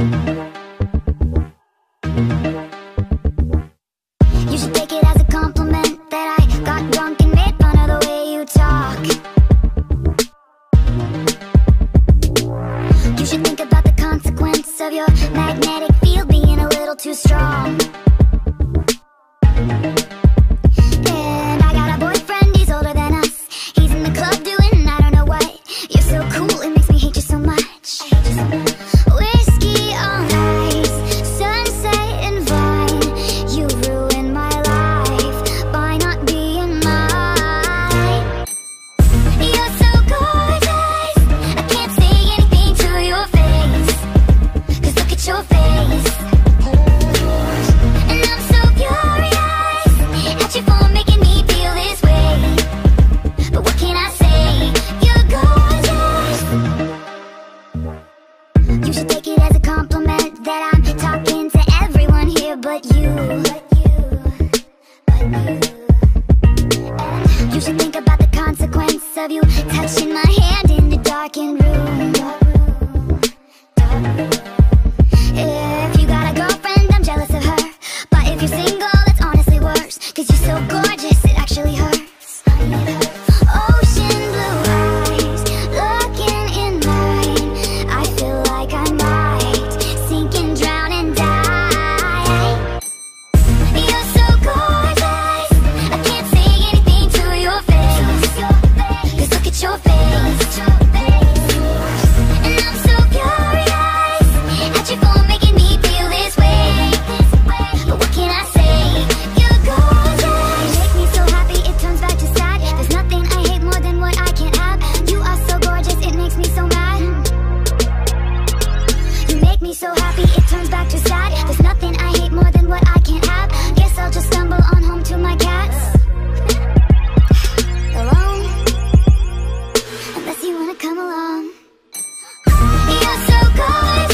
You should take it as a compliment that I got drunk and made fun of the way you talk. You should think about the consequence of your magnetic field being a little too strong. And I got a boyfriend, he's older than us. He's in the club doing I don't know what. You're so cool, it makes me hate you so much. Whiskey on ice, sunset and vine. You ruined my life by not being mine. You're so gorgeous, I can't say anything to your face, 'cause look at your face. And I'm so furious at you for making me feel this way. But what can I say? You're gorgeous. You should take it as a compliment that I'm talking to everyone here but you. And you should think about the consequence of you touching my hand in the darkened room. If you got a girlfriend, I'm jealous of her. But if you're single, it's honestly worse, 'cause you're so gorgeous, it actually hurts. Ocean blue eyes, looking in mine. I feel like I might sink and drown and die. You're so gorgeous, I can't say anything to your face, 'cause look at your face. And I'm so furious at you for making me feel this way. But what can I say? You're gorgeous. You make me so happy, it turns back to sad. There's nothing I hate more than what I can't have. You are so gorgeous, it makes me so mad. You make me so happy, it turns back to sad. There's nothing I hate more than what I can't have. Guess I'll just stumble on home to my cats. Alone, unless you wanna come along. You're so gorgeous.